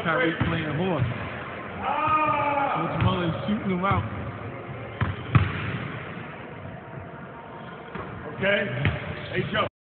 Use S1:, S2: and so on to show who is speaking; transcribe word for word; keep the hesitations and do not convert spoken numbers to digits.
S1: Tariq playing horse. Coach Mullin shooting him out.
S2: Okay. Hey, Joe.